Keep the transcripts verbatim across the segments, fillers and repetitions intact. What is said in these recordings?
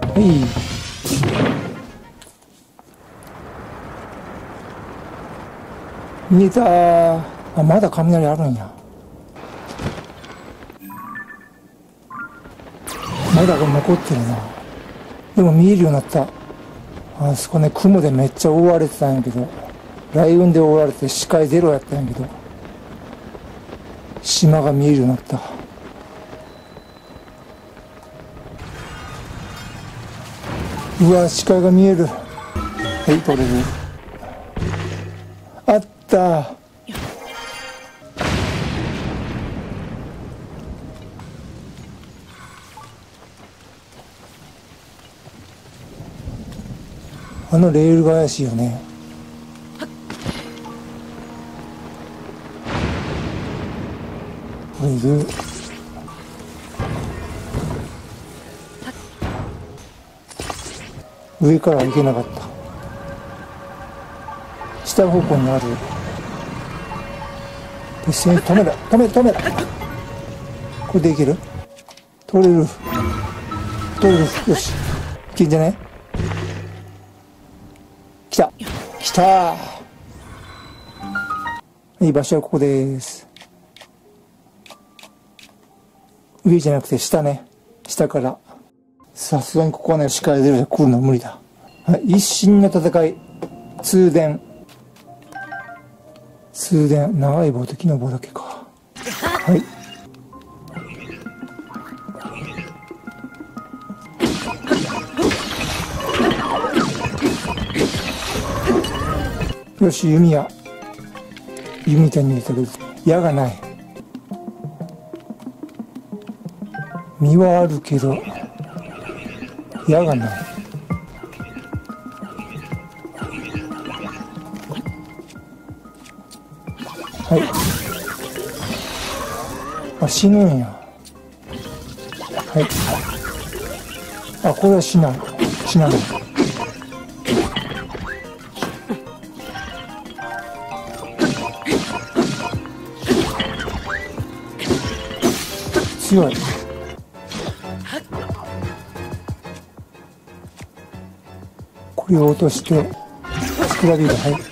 はい。見えたー。あ、まだ雷あるんや。まだ残ってるな。でも見えるようになった。あそこね、雲でめっちゃ覆われてたんやけど、雷雲で覆われて視界ゼロやったんやけど、島が見えるようになった。うわ、視界が見える。はい、取れる。あったー。あのレールが怪しいよね。これいる。上からは行けなかった。下方向にある。で、止めろ止めろ止めろ。これでいける？取れる。取れる。よし。いけんじゃね？来た来たー。いい場所はここです。上じゃなくて下ね。下から。さすがにここはね、視界ゼロで来るの無理だ。はい、一心の戦い。通電。通電。長い棒と木の棒だけか。はい。よし、弓矢。弓手に入れたけど、矢がない。実はあるけど、矢がない。はい。あ、死ぬんや。はい。あ、これは死ない。死なない。強い。これを落としてスクラビーが入る。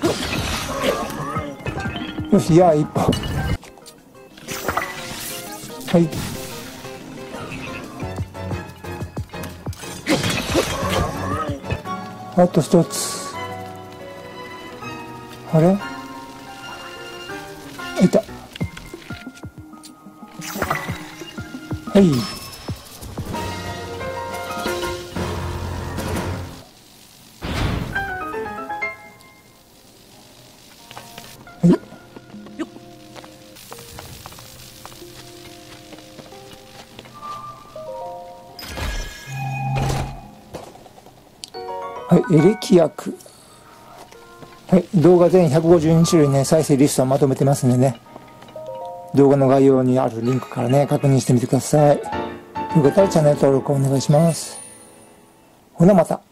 よし、矢一本。はい。あと一つ。あれ？いた。はい。はい、エレキ薬。はい、動画全ひゃくごじゅうに種類ね、再生リストをまとめてますんでね。動画の概要にあるリンクからね、確認してみてください。よかったらチャンネル登録お願いします。ほなまた。